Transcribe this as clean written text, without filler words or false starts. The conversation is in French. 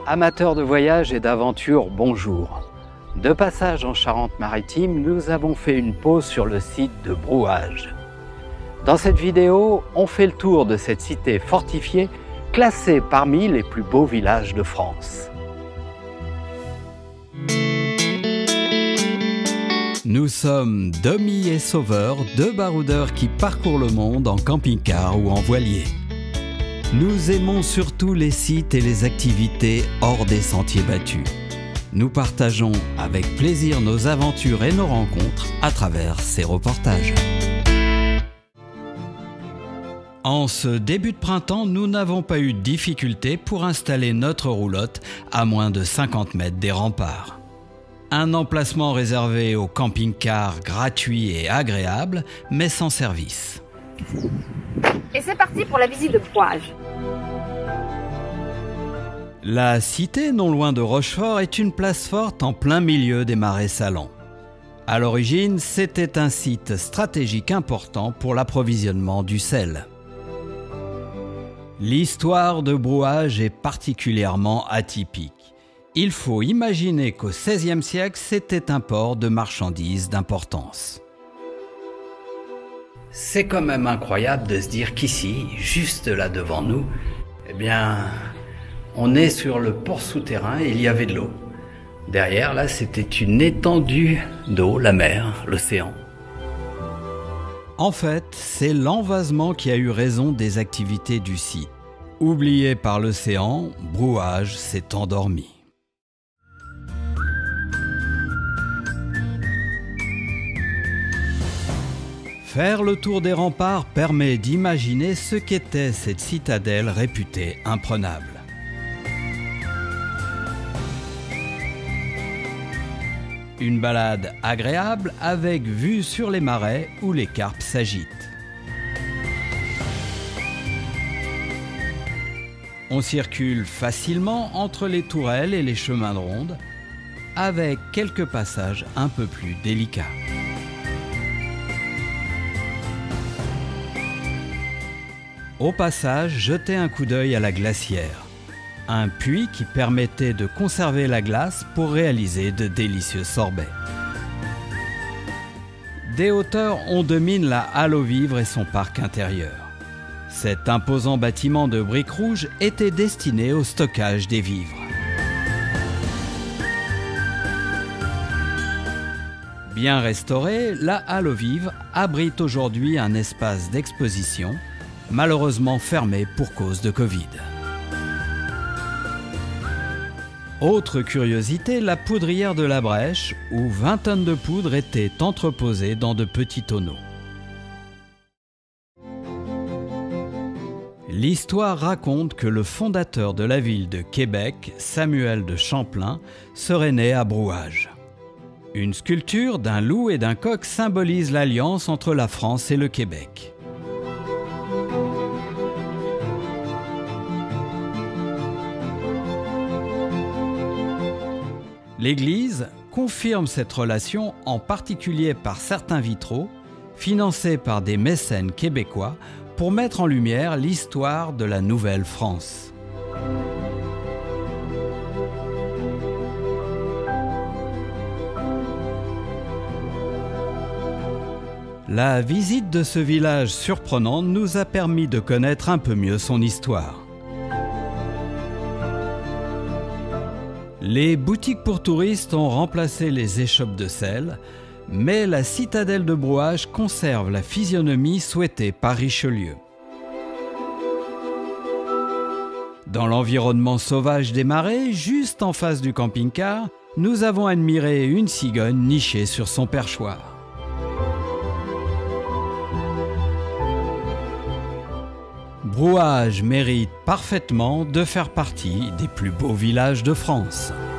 Amateurs de voyage et d'aventure, bonjour. De passage en Charente-Maritime, nous avons fait une pause sur le site de Brouage. Dans cette vidéo, on fait le tour de cette cité fortifiée, classée parmi les plus beaux villages de France. Nous sommes Domi et Sauveur, deux baroudeurs qui parcourent le monde en camping-car ou en voilier. Nous aimons surtout les sites et les activités hors des sentiers battus. Nous partageons avec plaisir nos aventures et nos rencontres à travers ces reportages. En ce début de printemps, nous n'avons pas eu de difficulté pour installer notre roulotte à moins de 50 mètres des remparts. Un emplacement réservé aux camping-cars gratuit et agréable, mais sans service. Et c'est parti pour la visite de Brouage. La cité, non loin de Rochefort, est une place forte en plein milieu des marais salants. À l'origine, c'était un site stratégique important pour l'approvisionnement du sel. L'histoire de Brouage est particulièrement atypique. Il faut imaginer qu'au XVIe siècle, c'était un port de marchandises d'importance. C'est quand même incroyable de se dire qu'ici, juste là devant nous, eh bien, on est sur le port souterrain et il y avait de l'eau. Derrière, là, c'était une étendue d'eau, la mer, l'océan. En fait, c'est l'envasement qui a eu raison des activités du site. Oublié par l'océan, Brouage s'est endormi. Faire le tour des remparts permet d'imaginer ce qu'était cette citadelle réputée imprenable. Une balade agréable avec vue sur les marais où les carpes s'agitent. On circule facilement entre les tourelles et les chemins de ronde, avec quelques passages un peu plus délicats. Au passage, jetez un coup d'œil à la glacière, un puits qui permettait de conserver la glace pour réaliser de délicieux sorbets. Des hauteurs, on domine la halle aux vivres et son parc intérieur. Cet imposant bâtiment de briques rouges était destiné au stockage des vivres. Bien restaurée, la halle aux vivres abrite aujourd'hui un espace d'exposition, malheureusement fermé pour cause de Covid. Autre curiosité, la poudrière de la Brèche, où 20 tonnes de poudre étaient entreposées dans de petits tonneaux. L'histoire raconte que le fondateur de la ville de Québec, Samuel de Champlain, serait né à Brouage. Une sculpture d'un loup et d'un coq symbolise l'alliance entre la France et le Québec. L'église confirme cette relation, en particulier par certains vitraux, financés par des mécènes québécois, pour mettre en lumière l'histoire de la Nouvelle-France. La visite de ce village surprenant nous a permis de connaître un peu mieux son histoire. Les boutiques pour touristes ont remplacé les échoppes de sel, mais la citadelle de Brouage conserve la physionomie souhaitée par Richelieu. Dans l'environnement sauvage des marais, juste en face du camping-car, nous avons admiré une cigogne nichée sur son perchoir. Brouage mérite parfaitement de faire partie des plus beaux villages de France.